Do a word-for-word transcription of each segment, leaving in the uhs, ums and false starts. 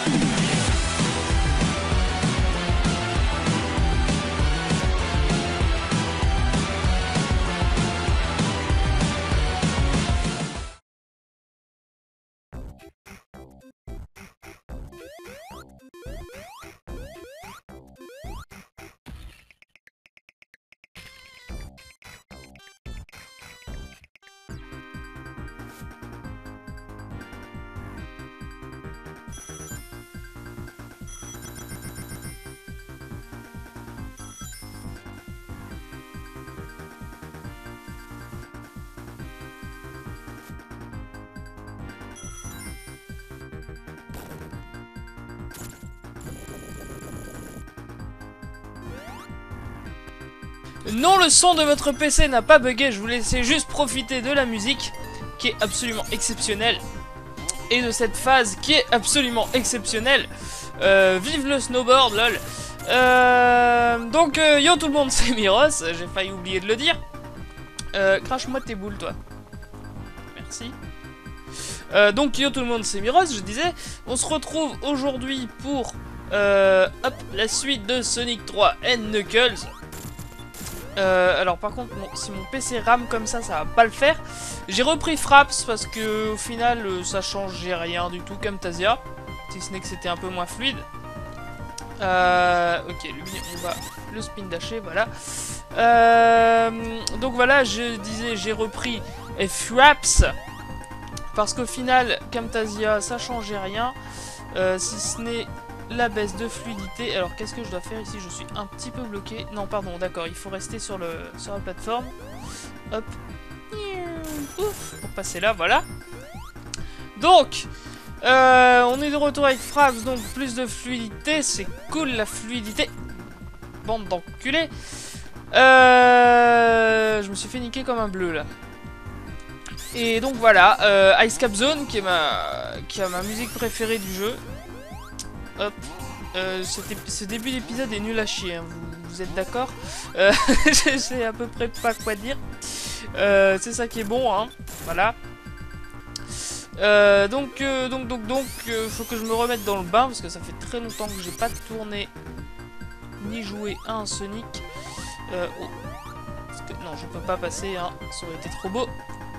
Non, le son de votre P C n'a pas bugué, je vous laissais juste profiter de la musique qui est absolument exceptionnelle et de cette phase qui est absolument exceptionnelle. Euh, vive le snowboard, lol. Euh, donc, euh, yo tout le monde, c'est Miros, j'ai failli oublier de le dire. Euh, crache-moi tes boules, toi. Merci. Euh, donc, yo tout le monde, c'est Miros, je disais. On se retrouve aujourd'hui pour euh, hop, la suite de Sonic trois and Knuckles. Euh, alors par contre, bon, si mon P C rame comme ça, ça va pas le faire. J'ai repris Fraps parce que au final, euh, ça changeait rien du tout, Camtasia. Si ce n'est que c'était un peu moins fluide. Euh, ok, lui, on va le spin dasher, voilà. Euh, donc voilà, je disais, j'ai repris Fraps parce qu'au final, Camtasia, ça changeait rien. Euh, si ce n'est la baisse de fluidité. Alors qu'est-ce que je dois faire ici? Je suis un petit peu bloqué. Non pardon, d'accord, il faut rester sur, le, sur la plateforme. Hop. Ouf, pour passer là, voilà. Donc, euh, on est de retour avec Fraps, donc plus de fluidité. C'est cool la fluidité. Bande d'enculés. Euh, je me suis fait niquer comme un bleu là. Et donc voilà, euh, Ice Cap Zone qui est ma, qui a ma musique préférée du jeu. Hop, euh, ce début d'épisode est nul à chier, hein. vous, vous êtes d'accord? euh, Je sais à peu près pas quoi dire. Euh, c'est ça qui est bon, hein. Voilà. Euh, donc, euh, donc, donc, donc, euh, faut que je me remette dans le bain parce que ça fait très longtemps que j'ai pas tourné ni joué à un Sonic. Euh, oh. Parce que, non, je peux pas passer, hein. Ça aurait été trop beau.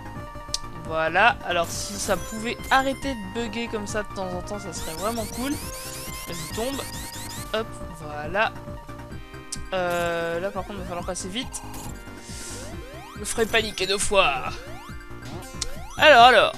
Voilà. Alors, si ça pouvait arrêter de bugger comme ça de temps en temps, ça serait vraiment cool. Vas-y, tombe. Hop, voilà. Euh, là, par contre, il va falloir passer vite. Je me ferai paniquer deux fois. Alors, alors.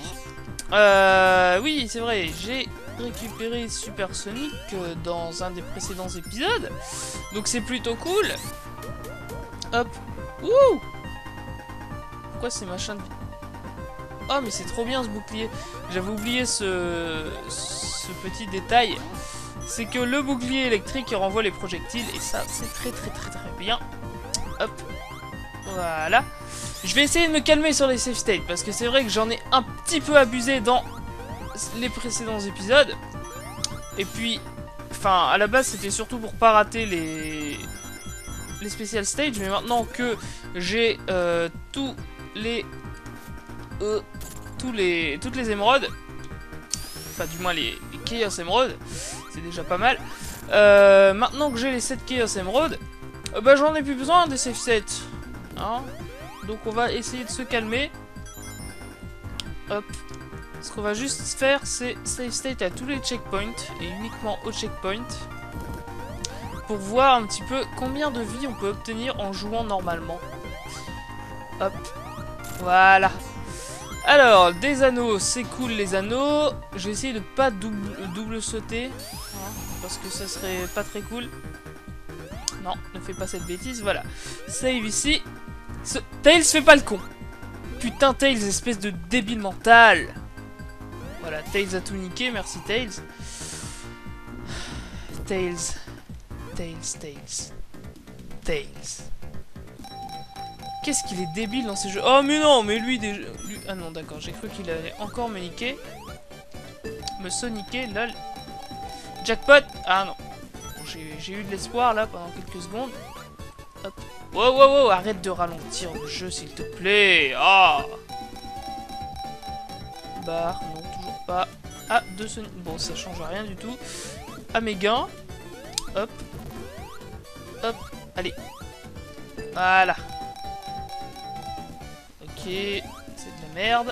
Euh, oui, c'est vrai, j'ai récupéré Super Sonic euh, dans un des précédents épisodes. Donc, c'est plutôt cool. Hop. Ouh! Pourquoi ces machins de... Oh, mais c'est trop bien ce bouclier. J'avais oublié ce... ce petit détail. C'est que le bouclier électrique renvoie les projectiles. Et ça, c'est très très très très bien. Hop. Voilà. Je vais essayer de me calmer sur les save states. Parce que c'est vrai que j'en ai un petit peu abusé dans les précédents épisodes. Et puis... Enfin, à la base, c'était surtout pour pas rater les... les special stages. Mais maintenant que j'ai euh, tous les... Euh, tous les... toutes les émeraudes... Enfin, du moins les, les Chaos Emerald, c'est déjà pas mal. Euh, maintenant que j'ai les sept Chaos Emerald, euh, bah j'en ai plus besoin des save states. Hein, donc on va essayer de se calmer. Hop. Ce qu'on va juste faire, c'est save state à tous les checkpoints, et uniquement au checkpoint. Pour voir un petit peu combien de vie on peut obtenir en jouant normalement. Hop. Voilà. Alors, des anneaux, c'est cool les anneaux. Je vais essayer de pas double, double sauter. Hein, parce que ça serait pas très cool. Non, ne fais pas cette bêtise, voilà. Save ici. Ce... Tails, fais pas le con. Putain, Tails, espèce de débile mental. Voilà, Tails a tout niqué, merci Tails. Tails. Tails, Tails. Tails. Qu'est-ce qu'il est débile dans ces jeux. Oh mais non, mais lui déjà... Lui... Ah non, d'accord, j'ai cru qu'il allait encore me niquer. Me soniquer, lol. Jackpot. Ah non. Bon, j'ai eu de l'espoir là pendant quelques secondes. Hop. Wow, wow, wow, arrête de ralentir le jeu s'il te plaît. Ah. Barre, non, toujours pas. à deux Sonic. Bon, ça change rien du tout. À mes gains. Hop. Hop. Allez. Voilà. Ok. C'est de la merde.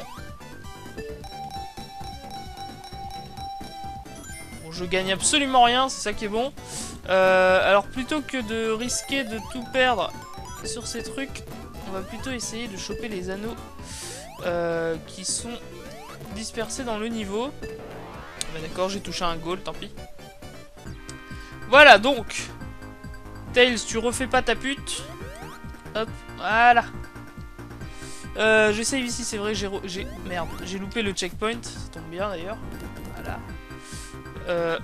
Bon, je gagne absolument rien, c'est ça qui est bon. Euh, alors, plutôt que de risquer de tout perdre sur ces trucs, on va plutôt essayer de choper les anneaux euh, qui sont dispersés dans le niveau. Bah, d'accord, j'ai touché un goal, tant pis. Voilà, donc. Tails, tu refais pas ta pute. Hop, voilà. Euh, J'essaye ici, c'est vrai, j'ai... Merde, j'ai loupé le checkpoint. Ça tombe bien, d'ailleurs. Voilà. Euh...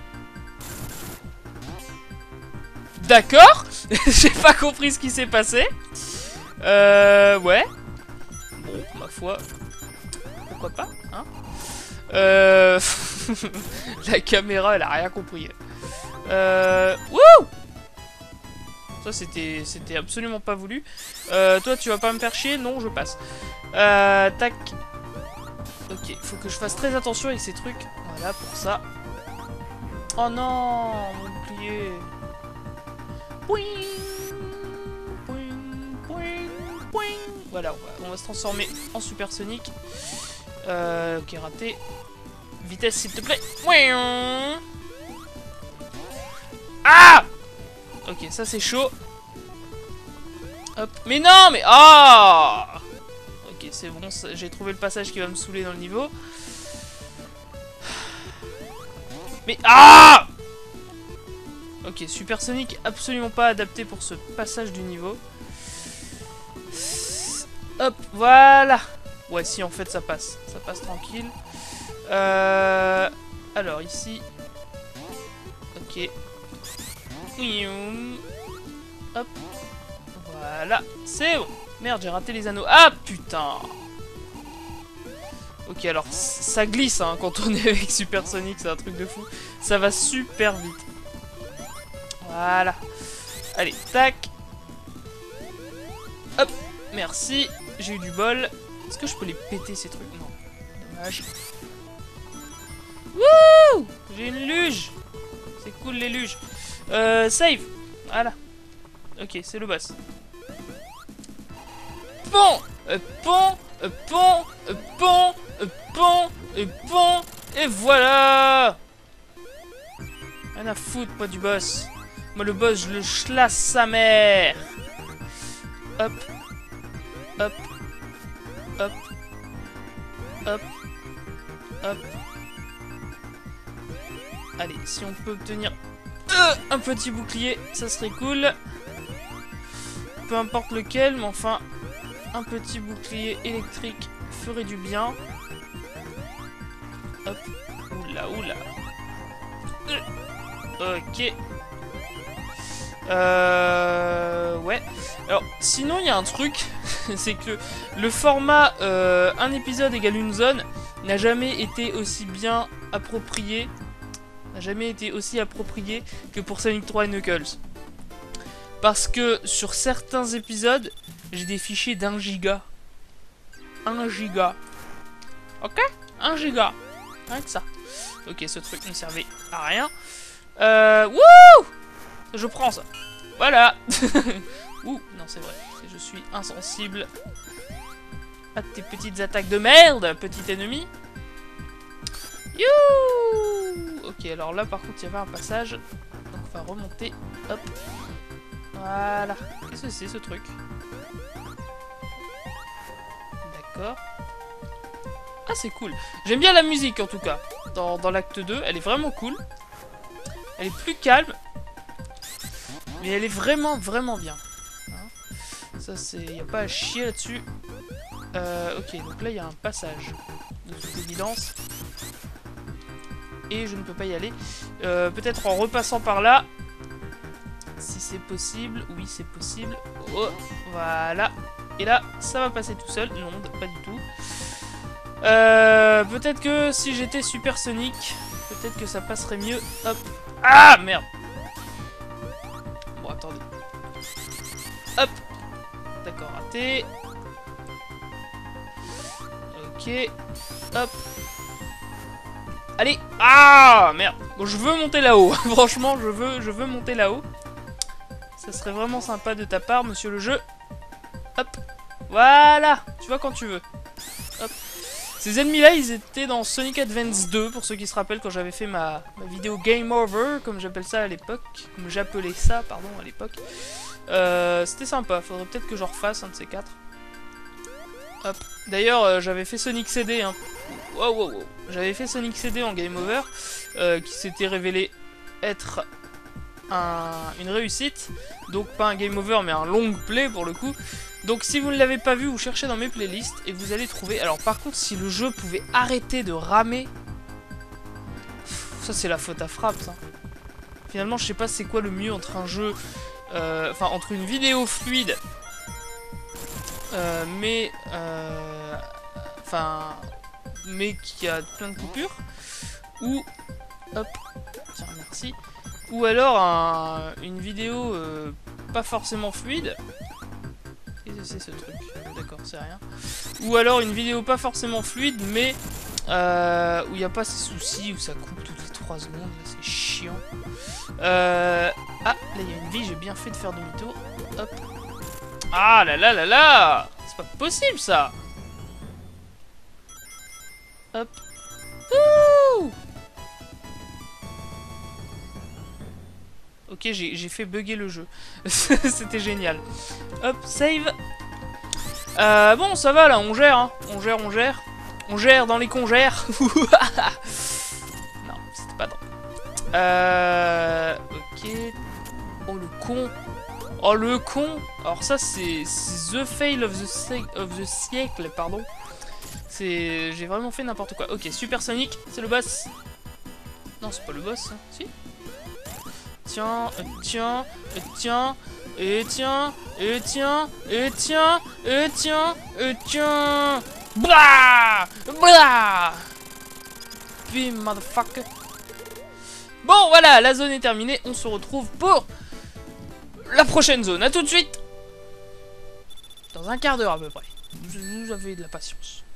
D'accord. J'ai pas compris ce qui s'est passé. Euh... Ouais. Bon, ma foi. Pourquoi pas, hein. Euh... La caméra, elle a rien compris. Euh... Wouh. Ça, c'était c'était absolument pas voulu. Euh, toi, tu vas pas me faire chier? Non, je passe. Euh, tac. Ok, faut que je fasse très attention avec ces trucs. Voilà, pour ça. Oh non, mon bouclier. Pouing, pouing, pouing, pouing. Voilà, on va, on va se transformer en supersonique. Euh, ok, raté. Vitesse, s'il te plaît. Ah! Ok, ça c'est chaud. Hop. Mais non, mais... Ah oh ok, c'est bon, j'ai trouvé le passage qui va me saouler dans le niveau. Mais... Ah! Ok, supersonique, absolument pas adapté pour ce passage du niveau. Hop, voilà. Ouais, si, en fait, ça passe. Ça passe tranquille. Euh... Alors, ici... Ok. Hop. Voilà. C'est bon. Merde, j'ai raté les anneaux. Ah, putain. Ok, alors, ça glisse, hein, quand on est avec Supersonic. C'est un truc de fou. Ça va super vite. Voilà. Allez, tac. Hop. Merci. J'ai eu du bol. Est-ce que je peux les péter, ces trucs? Non. Dommage. Wouh! J'ai une luge. C'est cool, les luges. Euh, save. Voilà. Ok, c'est le boss. Pont, euh, pont, euh, pont, euh, pont, euh, pont, et pont, et voilà. Rien à foutre, moi, du boss. Moi, le boss, je le chlasse sa mère. Hop. Hop. Hop. Hop. Hop. Allez, si on peut obtenir euh, un petit bouclier, ça serait cool. Peu importe lequel, mais enfin, un petit bouclier électrique ferait du bien. Hop. Oula, oula. Euh, ok. Euh... Ouais. Alors, sinon, il y a un truc, c'est que le format euh, un épisode égale une zone n'a jamais été aussi bien approprié, n'a jamais été aussi approprié que pour Sonic trois et Knuckles. Parce que sur certains épisodes, j'ai des fichiers d'un giga. Un giga. Ok? Un giga. Rien que ça. Ok, ce truc ne servait à rien. Euh... Wouh! Je prends ça. Voilà. Ouh, non, c'est vrai. Je suis insensible à tes petites attaques de merde, petit ennemi. You. Ok, alors là, par contre, il y avait un passage. Donc, on va remonter. Hop. Voilà. Qu'est-ce que c'est, ce truc? D'accord. Ah, c'est cool. J'aime bien la musique, en tout cas. Dans, dans l'acte deux, elle est vraiment cool. Elle est plus calme. Mais elle est vraiment, vraiment bien. Hein, ça, c'est... Il n'y a pas à chier là-dessus. Euh, ok, donc là, il y a un passage. De toute évidence. Et je ne peux pas y aller. Euh, Peut-être en repassant par là. Si c'est possible. Oui, c'est possible. Oh, voilà. Et là, ça va passer tout seul. Non, pas du tout. Euh, peut-être que si j'étais supersonique, peut-être que ça passerait mieux. Hop. Ah, merde. Bon, attendez. Hop. D'accord, raté. Ok. Hop. Allez. Ah, merde. Bon, je veux monter là-haut. Franchement, je veux, je veux monter là-haut. Ça serait vraiment sympa de ta part, monsieur le jeu. Hop. Voilà. Tu vois quand tu veux. Hop. Ces ennemis-là, ils étaient dans Sonic Advance deux, pour ceux qui se rappellent quand j'avais fait ma, ma vidéo Game Over, comme j'appelle ça à l'époque. Comme j'appelais ça, pardon, à l'époque. Euh, C'était sympa. Faudrait peut-être que je refasse un de ces quatre. Hop. D'ailleurs, euh, j'avais fait Sonic C D. Hein. Wow, wow, wow. J'avais fait Sonic C D en Game Over, euh, qui s'était révélé être un, une réussite. Donc pas un Game Over, mais un long play pour le coup. Donc si vous ne l'avez pas vu, vous cherchez dans mes playlists et vous allez trouver... Alors par contre, si le jeu pouvait arrêter de ramer... Ça c'est la faute à Fraps. Hein. Finalement, je sais pas c'est quoi le mieux entre un jeu... Euh, enfin, entre une vidéo fluide... Euh, mais... Euh, enfin... Mais qui a plein de coupures. Ou... Hop. Tiens, merci. Ou alors un, une vidéo euh, pas forcément fluide. C'est ce truc, d'accord, c'est rien. Ou alors une vidéo pas forcément fluide, mais euh, où il n'y a pas ces soucis, où ça coupe toutes les trois secondes, c'est chiant. Euh, ah, là il y a une vie, j'ai bien fait de faire demi-tour. Hop. Ah là là là là, c'est pas possible ça. Hop. Ouh. Ok, j'ai fait bugger le jeu. C'était génial. Hop, save. Euh, bon, ça va là, on gère, hein. On gère, on gère. On gère dans les congères. Non, c'était pas drôle. Euh... Ok. Oh, le con. Oh, le con. Alors ça, c'est The Fail of the, of the siècle, pardon. C'est... J'ai vraiment fait n'importe quoi. Ok, Super Sonic, c'est le boss. Non, c'est pas le boss, hein. Si. Tiens, euh, tiens, euh, tiens, et tiens, et tiens, et tiens, et tiens, et tiens. Blah, blah. Bim, motherfucker. Bon, voilà, la zone est terminée. On se retrouve pour la prochaine zone. A tout de suite. Dans un quart d'heure à peu près. Vous avez de la patience.